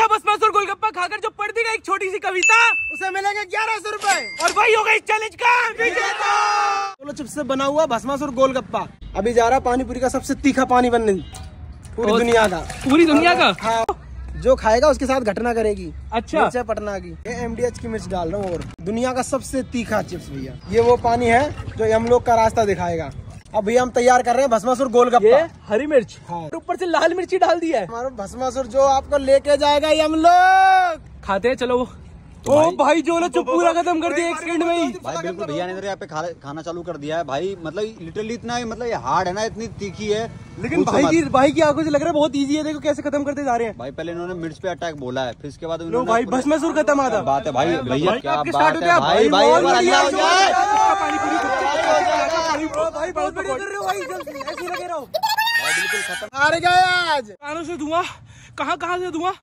भैया भस्मासुर गोलगप्पा खाकर जो पढ़ देगा एक छोटी सी कविता, उसे मिलेंगे 1100 रुपए। और वही होगा इस चैलेंज का विजेता। चलो चिप्स से बना हुआ भस्मासुर गोलगप्पा अभी जा रहा पानी पूरी का सबसे तीखा पानी बनने पूरी दुनिया का। पूरी दुनिया का? हाँ, जो खाएगा उसके साथ घटना करेगी। अच्छा, मिर्च है पटना की, ये MDH की मिर्च डाल रहा हूँ। और दुनिया का सबसे तीखा चिप्स भैया, ये वो पानी है जो हम लोग का रास्ता दिखाएगा। अब भैया हम तैयार कर रहे हैं भस्मासुर गोलगप्पा। हरी मिर्च, हाँ, ऊपर से लाल मिर्ची डाल दी है। हमारा भस्मासुर जो आपको लेके जाएगा ये हम लोग खाते हैं, चलो। ओ भाई जोलो चुप, पूरा खत्म कर दिया एक सेकंड में ही। भाई बिल्कुल भैया ने तो यहाँ पे खाना चालू कर दिया है भाई। मतलब लिटरली इतना मतलब ये हार्ड है ना, इतनी तीखी है। लेकिन भाई की आंखों से लग रहा है बहुत इजी है। देखो कैसे खत्म करते जा रहे हैं। भाई पहले इन्होंने मिर्च पे अटैक बोला है, फिर इसके बाद भाई भस्मासुर खत्म आता बात है भाई। भैया क्या बात है भाई, भाई, भाई बहुत भाई बढ़िया। बिल्कुल खत्म। हार गए आज। कानों से धुआं, कहाँ से धुआं।